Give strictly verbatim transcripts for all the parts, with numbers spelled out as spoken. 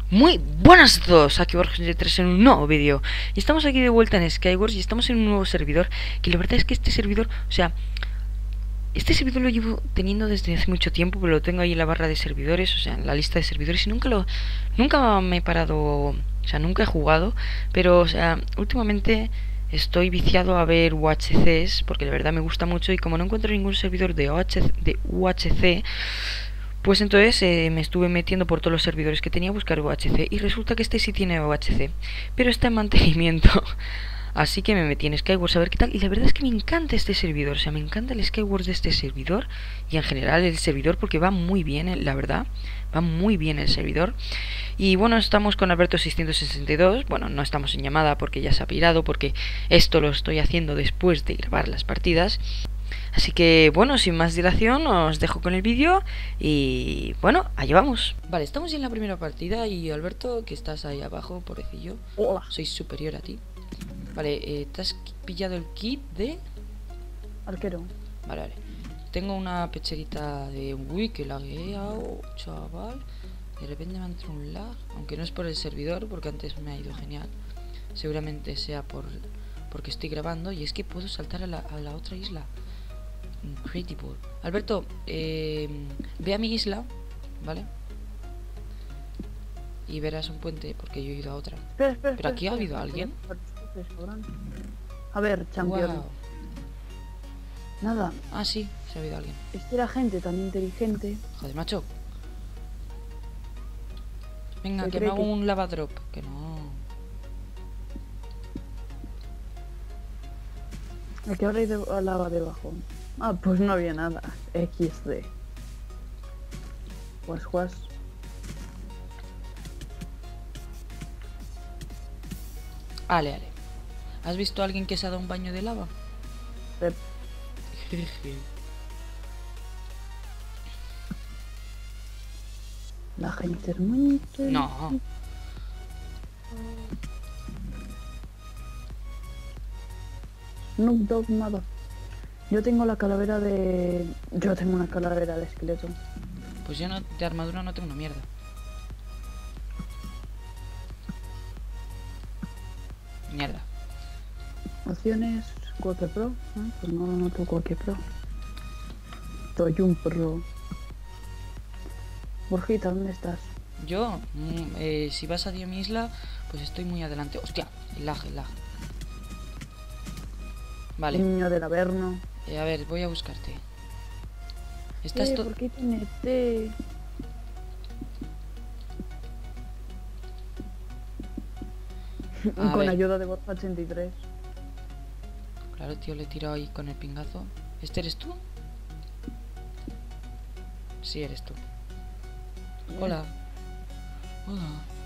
Muy buenas a todos, aquí Borges de tres en un nuevo vídeo. Y estamos aquí de vuelta en Skywars y estamos en un nuevo servidor. Que la verdad es que este servidor, o sea, este servidor lo llevo teniendo desde hace mucho tiempo, pero lo tengo ahí en la barra de servidores, o sea, en la lista de servidores. Y nunca lo, nunca me he parado, o sea, nunca he jugado. Pero, o sea, últimamente estoy viciado a ver U H Cs, porque la verdad me gusta mucho. Y como no encuentro ningún servidor de, O H C, de U H C, pues entonces eh, me estuve metiendo por todos los servidores que tenía a buscar U H C. Y resulta que este sí tiene U H C, pero está en mantenimiento. Así que me metí en Skywars a ver qué tal. Y la verdad es que me encanta este servidor. O sea, me encanta el Skywars de este servidor. Y en general el servidor, porque va muy bien, la verdad. Va muy bien el servidor. Y bueno, estamos con Alberto seiscientos sesenta y dos. Bueno, no estamos en llamada porque ya se ha pirado, porque esto lo estoy haciendo después de grabar las partidas. Así que bueno, sin más dilación os dejo con el vídeo y bueno, allá vamos. Vale, estamos en la primera partida y Alberto, que estás ahí abajo, pobrecillo. Hola. Soy superior a ti. Vale, eh, ¿te has pillado el kit de...? Arquero. Vale, vale. Tengo una pecherita de... Uy, que lagueado, chaval. De repente me ha entrado un lag, aunque no es por el servidor, porque antes me ha ido genial. Seguramente sea por porque estoy grabando y es que puedo saltar a la, a la otra isla. Incredible. Alberto, eh, ve a mi isla, ¿vale? Y verás un puente, porque yo he ido a otra. Espera, espera, ¿Pero aquí espera, ha habido espera, alguien? espera, A ver, champion. Wow. Nada. Ah, sí, se ha habido alguien. Es que era gente tan inteligente. Joder, macho. Venga, ¿Se que me cree hago que- un lava drop. Que no. ¿A qué hora hay de lava debajo? Ah, pues no había nada. equis de. Guas, guas. Ale, ale. ¿Has visto a alguien que se ha dado un baño de lava? Rep. La gente es muy inteligente. No. Noob Dog nada. Yo tengo la calavera de... Yo tengo una calavera de esqueleto. Pues yo no, de armadura no tengo una mierda. Mierda. Opciones, cualquier pro. Ah, pues no, no tengo cualquier pro. Soy un pro. Borjita, ¿dónde estás? Yo, mm, eh, si vas a mi isla, pues estoy muy adelante. Hostia, el lag, el lag. Vale, Niño del Averno. eh, a ver, voy a buscarte. Estás Eh, to... ¿por qué tiene T? A Con ver. ayuda de Borja ochenta y tres. Claro, tío, le he tirado ahí con el pingazo. ¿Este eres tú? Sí, eres tú. Hola. Hola.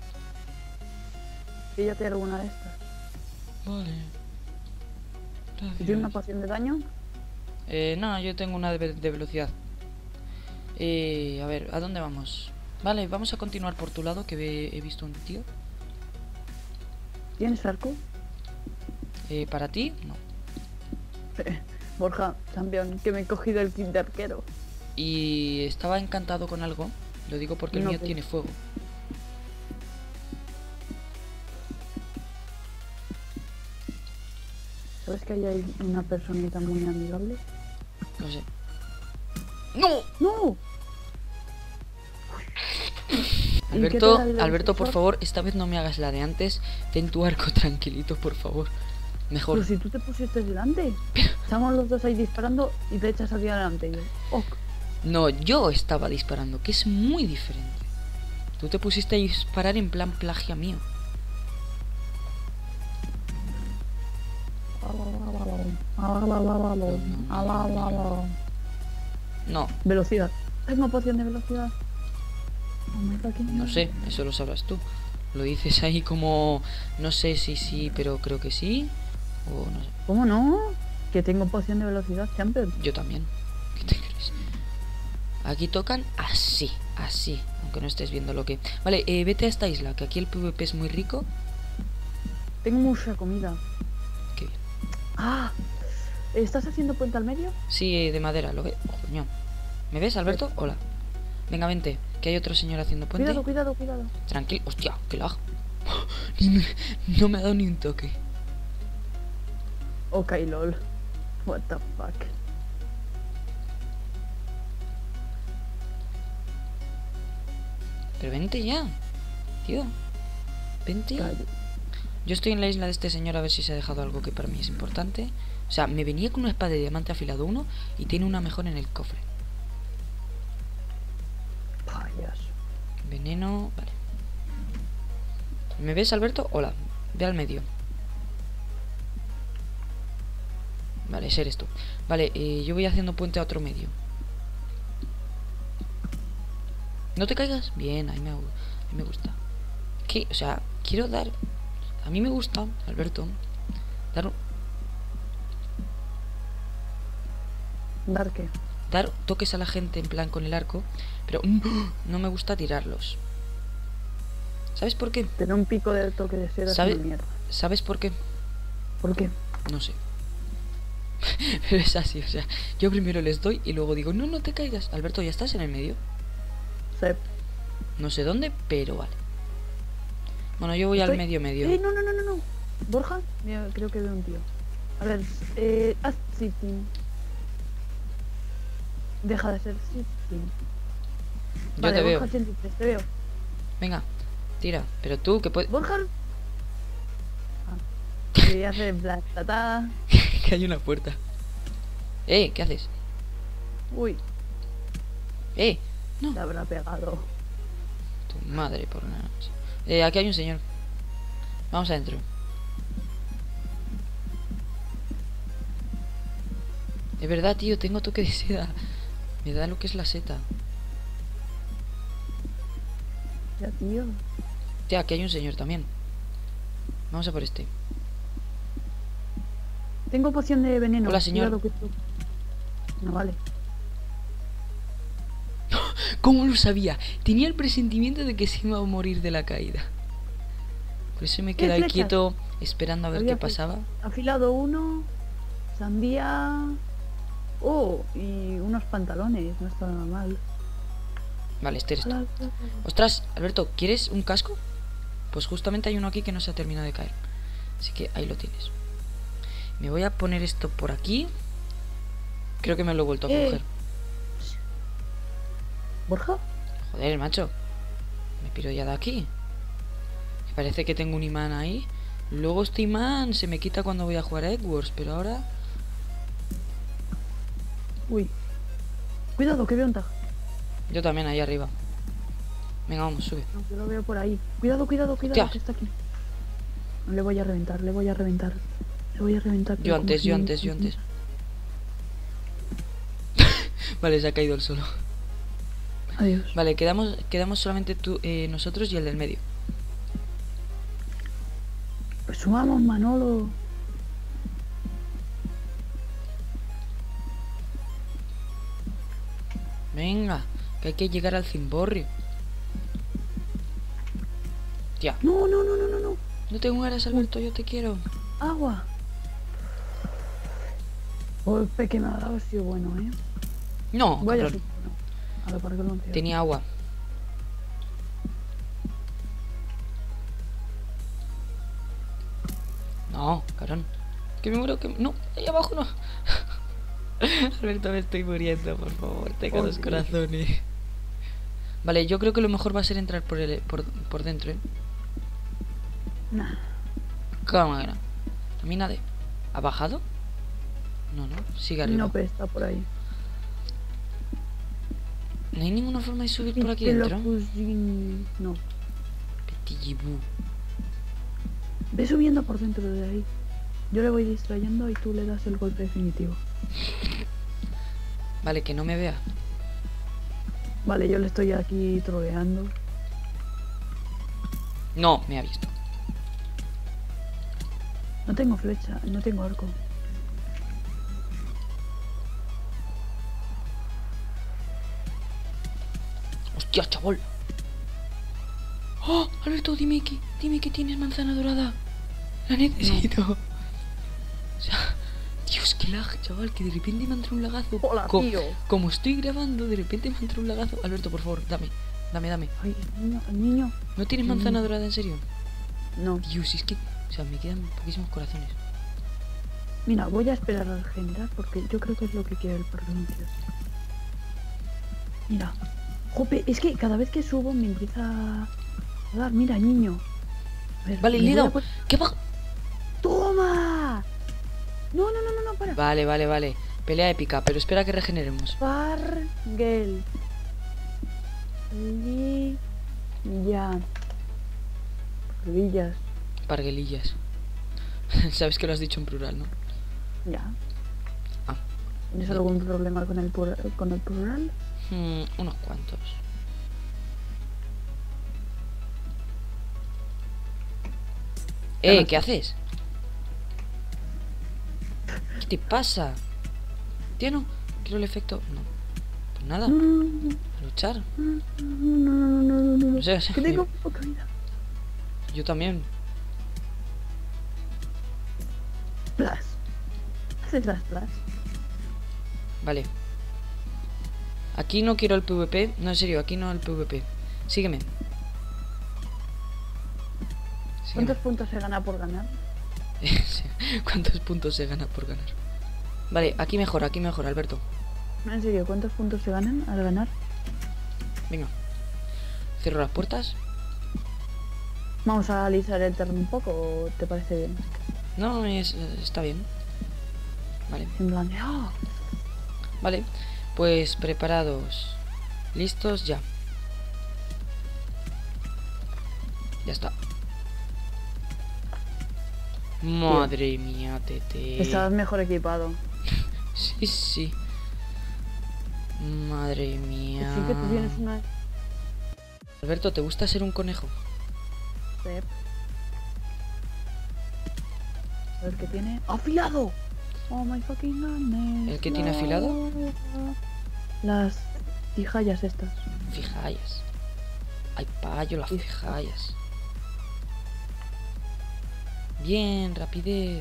Píllate alguna de estas. Vale. ¿Y tiene una poción de daño? Eh, no, yo tengo una de, ve- de velocidad. Eh, a ver, ¿a dónde vamos? Vale, vamos a continuar por tu lado, que ve- he visto un tío. ¿Tienes arco? Eh, ¿para ti? No. Borja, campeón, que me he cogido el kit de arquero. Y estaba encantado con algo. Lo digo porque el No, mío que- tiene fuego. ¿Sabes que ahí hay una personita muy amigable? No sé. ¡No! ¡No! ¿Y qué Alberto, tal el Alberto, por defensor? favor, esta vez no me hagas la de antes. Ten tu arco tranquilito, por favor. Mejor. Pero si tú te pusiste delante. Estamos los dos ahí disparando y te echas hacia adelante. Y yo, ok. No, yo estaba disparando, que es muy diferente. Tú te pusiste a disparar en plan plagia mío. No, Velocidad. Tengo poción de velocidad. Oh my God, ¿qué no mierda? sé, eso lo sabrás tú. Lo dices ahí como... No sé si sí, pero creo que sí. O no sé. ¿Cómo no? Que tengo poción de velocidad, champion. Yo también. ¿Qué te crees? Aquí tocan así, así. Aunque no estés viendo lo que... Vale, eh, vete a esta isla, que aquí el PvP es muy rico. Tengo mucha comida. Qué bien. Ah, ¿estás haciendo puente al medio? Sí, de madera, lo ve. Oh, coño. ¿Me ves, Alberto? Hola. Venga, vente, que hay otro señor haciendo puente. Cuidado, cuidado, cuidado. Tranquilo. Hostia, qué lag. Ni me- No me ha dado ni un toque. Ok, lol. What the fuck. Pero vente ya, tío. Vente ya. Callo. Yo estoy en la isla de este señor a ver si se ha dejado algo que para mí es importante. O sea, me venía con una espada de diamante afilado uno y tiene una mejor en el cofre. Payaso. Veneno, vale. ¿Me ves, Alberto? Hola, ve al medio. Vale, ese eres tú. Vale, eh, yo voy haciendo puente a otro medio. ¿No te caigas? Bien, a mí me, a mí me gusta. ¿Qué? O sea, quiero dar... A mí me gusta, Alberto, dar, un- ¿Dar qué? dar toques a la gente en plan con el arco, pero no, no me gusta tirarlos. ¿Sabes por qué? Tener un pico de toque de seda es ¿Sabe- una mierda. ¿Sabes por qué? ¿Por qué? No sé. Pero es así, o sea, yo primero les doy y luego digo, no, no te caigas. Alberto, ¿ya estás en el medio? Se... No sé dónde, pero vale. Bueno, yo voy Estoy- al medio medio. Eh, no, no, no, no, no. Borja, mira, creo que veo un tío. A ver, eh, haz sitting. Deja de ser sitting. Yo Vale, te veo. Borja ochenta y tres, te veo. Venga, tira. Pero tú, que puedes... Borja. Ah. Y hace en plan, tata. que hay una puerta. Eh, ¿qué haces? Uy, Eh, no. te habrá pegado. Tu madre por una noche. Eh, aquí hay un señor. Vamos adentro. De verdad, tío, tengo toque de seda. Me da lo que es la seta. Ya, tío. Tía, aquí hay un señor también. Vamos a por este. Tengo poción de veneno. Hola, señor. Cuidado, cuidado. No vale. ¿Cómo lo sabía? Tenía el presentimiento de que se iba a morir de la caída. Por eso me ¿Qué quedé flechas? quieto esperando a ver Había qué flechas. pasaba. Afilado uno. Sandía. Oh, y unos pantalones. No está nada mal. Vale, este eres tú. Ala, ala, ala. Ostras, Alberto, ¿quieres un casco? Pues justamente hay uno aquí que no se ha terminado de caer. Así que ahí lo tienes. Me voy a poner esto por aquí. Creo que me lo he vuelto a Eh. coger. ¿Borja? Joder, macho. Me piro ya de aquí. Me parece que tengo un imán ahí. Luego este imán se me quita cuando voy a jugar a Edwards, pero ahora... Uy. Cuidado, que veo un tag. Yo también ahí arriba. Venga, vamos, sube. No, yo lo veo por ahí. Cuidado, cuidado, cuidado, Hostia. que está aquí. No, le voy a reventar, le voy a reventar. Le voy a reventar. pero Yo como antes, si yo no- antes, yo antes. Vale, se ha caído el solo. Adiós. Vale, quedamos, quedamos solamente tú, eh, nosotros y el del medio. Pues subamos, Manolo. Venga, que hay que llegar al cimborrio. Ya, No, no, no, no, no, no. no te mueras, Alberto, yo te quiero. Agua. Golpe que me ha dado ha sido bueno, eh. No, Voy a cabrón, A ver, ¿para qué lo han tirado? tenía agua. No, cabrón. Que me muero, que... No, ahí abajo no. Alberto, me estoy muriendo, por favor. Tengo Oh, dos Dios. corazones. Vale, yo creo que lo mejor va a ser entrar por, el, por, por dentro, ¿eh? Nah. ¿Cómo que no? A mí nadie. ¿Ha bajado? No, no, sigue arriba. No, No, pero está por ahí. hay ninguna forma de subir por aquí Te lo dentro. puse- No. Petit gibú. Ve subiendo por dentro de ahí. Yo le voy distrayendo y tú le das el golpe definitivo. Vale, que no me vea. Vale, yo le estoy aquí troleando. No, me ha visto. No tengo flecha, no tengo arco. Hostia, chaval. ¡Oh! Alberto, dime que, dime que tienes manzana dorada. La necesito. O sea, Dios, qué qué lag, chaval, que de repente me ha entrado un lagazo. Hola, Co- tío. Como estoy grabando, de repente me ha entrado un lagazo. Alberto, por favor, dame, dame, dame. Ay, el niño, el niño. ¿No tienes manzana dorada, en serio? No. Dios, es que, o sea, me quedan poquísimos corazones. Mira, voy a esperar al general porque yo creo que es lo que quiere el Parlancio. Mira. Jope, es que cada vez que subo me empieza a dar. Mira, niño. A ver, Vale, me le he voy a dado. pon- ¿Qué va? ¡Toma! No, no, no, no, no, para. Vale, vale, vale. Pelea épica, pero espera que regeneremos. Pargel. Li... Ya. Parguillas. Parguelillas. Sabes que lo has dicho en plural, ¿no? Ya. Ah. ¿Tienes algún problema con el, pura- con el plural? Hmm, unos cuantos. Eh, ¿qué haces? ¿Qué te pasa? Tío, no. Quiero el efecto. No. Pues nada. No, no, no, A luchar. no, no, no, no, no, no. No sé, o sea, Que tengo yo, poca vida. yo también. Plus. Haces las plus. Vale. Aquí no quiero el PvP. No, en serio, aquí no el PvP. Sígueme. Sígueme. ¿Cuántos puntos se gana por ganar? Sí. ¿Cuántos puntos se gana por ganar? Vale, aquí mejor, aquí mejor, Alberto. En serio, ¿cuántos puntos se ganan al ganar? Venga. Cierro las puertas. Vamos a alisar el terreno un poco, ¿o te parece bien? No, es, está bien. Vale. En plan de, ¡ah! Vale. Pues preparados. Listos ya. Ya está. Madre mía, tete. Estás mejor equipado. Sí, sí. Madre mía. Sí que tú tienes una... Alberto, ¿te gusta ser un conejo? Pep. A ver qué tiene. ¡Afilado! Oh my fucking goodness. ¿El que tiene afilado? Las tijallas estas. Fijallas. Ay, payo, las Sí. fijallas. Bien, rapidez.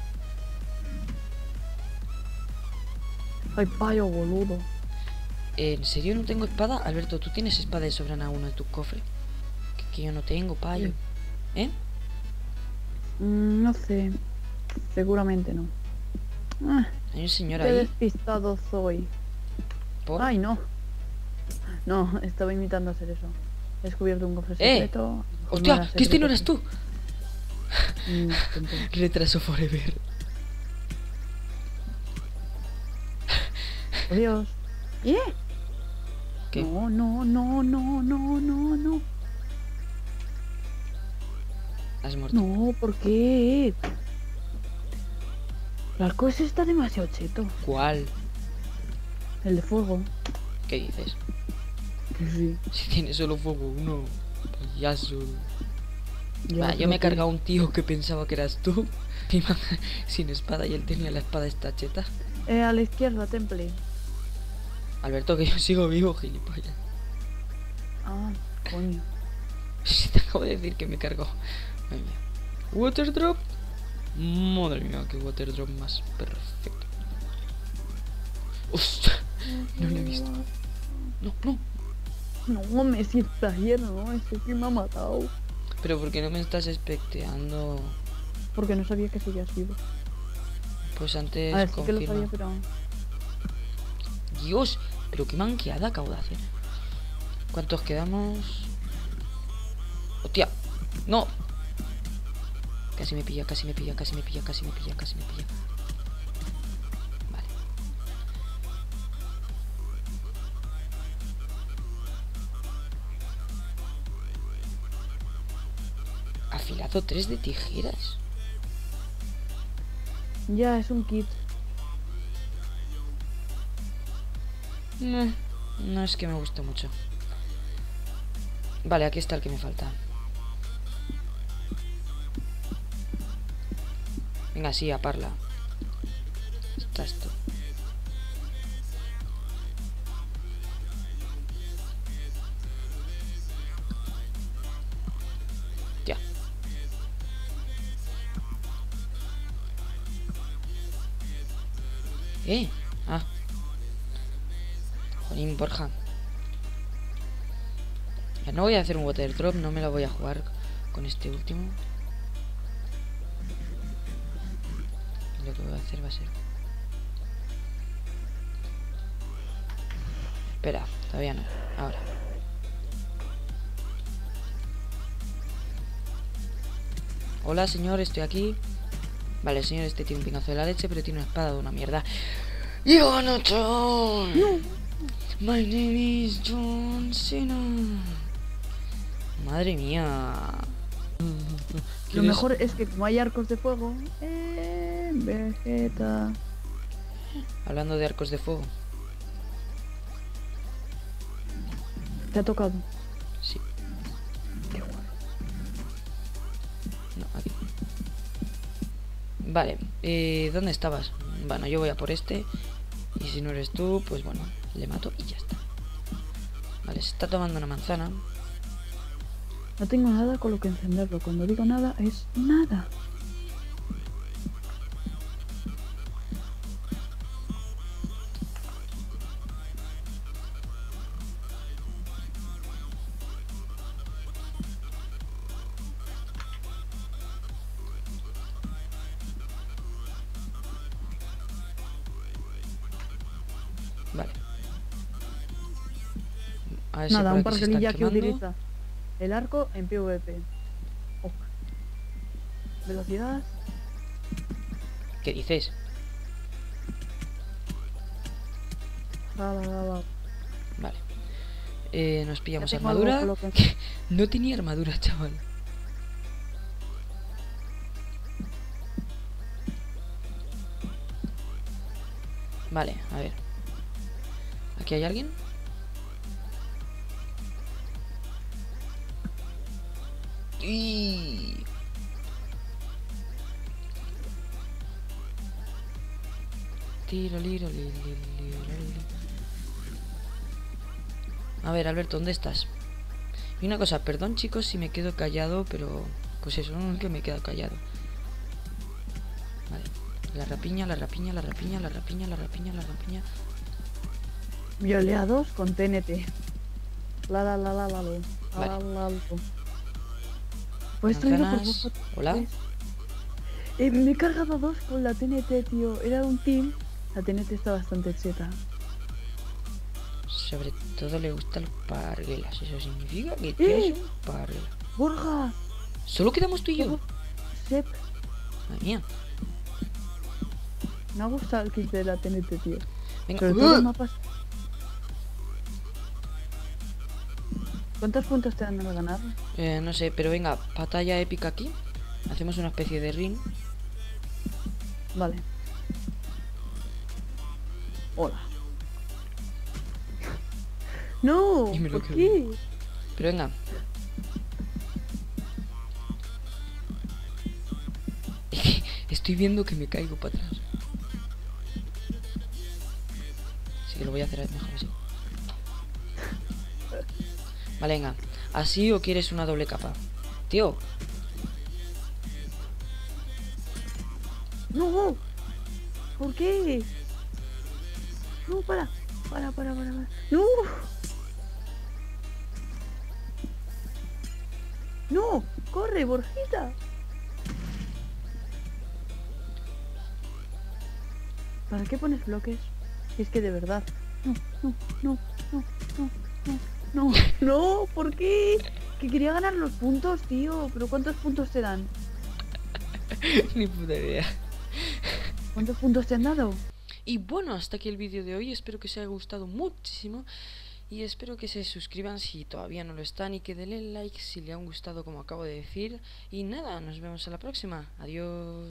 Ay, payo, boludo. ¿En serio no tengo espada? Alberto, ¿tú tienes espada de sobra en alguno de tus cofres? Que, que yo no tengo, payo. ¿Eh? Mm, no sé. Seguramente no. Ah, Hay un señor qué ahí. despistado soy. ¿Por? Ay, no. No, estaba imitando hacer eso. He descubierto un cofre ¡Eh! secreto. ¡Hostia! ¡Que este no eras tú! Mm, tonto. Retraso forever. ¡Oh, Dios! ¿Eh? ¿Qué? No, no, no, no, no, no, no. Has muerto. No, ¿por qué? El arco ese está demasiado cheto. ¿Cuál? El de fuego. ¿Qué dices? Que sí. Si tiene solo fuego uno. Payaso. Ya, Va, yo pero me he que- cargado a un tío que pensaba que eras tú. Encima, sin espada, y él tenía la espada esta cheta. Eh, a la izquierda, temple. Alberto, que yo sigo vivo, gilipollas. Ah, coño. Si te acabo de decir que me cargo. Madre mía. Water drop. Madre mía, qué water drop más perfecto. Ostras, no lo he visto. No, no. No, me si player, no, ese que me ha matado. Pero ¿por qué no me estás especteando? Porque no sabía que seguías vivo. Pues antes A ver, sí que lo confirma. sabía, pero... Dios, pero qué manqueada acabo de hacer. ¿Cuántos quedamos? Hostia, no. Casi me pilla, casi me pilla, casi me pilla, casi me pilla, casi me pilla. Vale. Afilado tres de tijeras. Ya, es un kit. No, no es que me guste mucho. Vale, aquí está el que me falta. Venga, sí, a parla. Está esto. Ya. ¿Eh? Ah. Jolín, Borja. Ya no voy a hacer un water drop, no me la voy a jugar con este último. Lo que voy a hacer va a ser... Espera, todavía no. Ahora. Hola, señor, estoy aquí. Vale, el señor este tiene un pinazo de la leche, pero tiene una espada de una mierda. ¡Ivana Chan! No. My name is John Cena. Madre mía. Lo mejor es que como hay arcos de fuego... Eh, Vegeta... Hablando de arcos de fuego. ¿Te ha tocado? Sí. Qué guay. No, aquí. Vale, eh, ¿dónde estabas? Bueno, yo voy a por este. Y si no eres tú, pues bueno, le mato y ya está. Vale, se está tomando una manzana. No tengo nada con lo que encenderlo. Cuando digo nada, es nada. Vale. A ver Nada, si un por aquí se parguelilla están que quemando. utiliza el arco en PvP. Ok. Velocidad. ¿Qué dices? Va, va, va, va. Vale. Eh, nos Ya pillamos tengo algo armadura. con lo que- No tenía armadura, chaval. Vale, a ver. ¿Aquí hay alguien? Y... Tiro, liro, li, li, li, li. A ver, Alberto, ¿dónde estás? Y una cosa, perdón chicos si me quedo callado, pero... Pues eso, no es que me quedo callado. Vale. La rapiña, la rapiña, la rapiña, la rapiña, la rapiña, la rapiña. Violeados con T N T. La la la la la la. La la la la. Pues estoy ido por Manzanas. vos. Hola. Eh, me he cargado dos con la T N T, tío. Era un team. La T N T está bastante cheta. Sobre todo le gustan los parguelas. Eso significa que tienes un parguela. ¡Borja! ¿Solo quedamos tú y yo? Sep. Madre mía. Me ha gustado el kit de la T N T, tío. Venga. Sobre todo los mapas. ¿Cuántos puntos te dan al ganar? Eh, no sé, pero venga, batalla épica aquí. Hacemos una especie de ring. Vale. Hola. No, Y me lo ¿por quedo. qué? Pero venga. Estoy viendo que me caigo para atrás. Así que lo voy a hacer mejor así. Vale, venga. ¿Así o quieres una doble capa? Tío. No. ¿Por qué? No, para. Para, para, para, para. No. No. Corre, Borjita. ¿Para qué pones bloques? Si es que de verdad. No, no, no, no, no, no, no, no, ¿por qué? Que quería ganar los puntos, tío. ¿Pero cuántos puntos te dan? Ni puta idea. ¿Cuántos puntos te han dado? Y bueno, hasta aquí el vídeo de hoy. Espero que os haya gustado muchísimo. Y espero que se suscriban si todavía no lo están. Y que denle like si le han gustado, como acabo de decir. Y nada, nos vemos en la próxima. Adiós.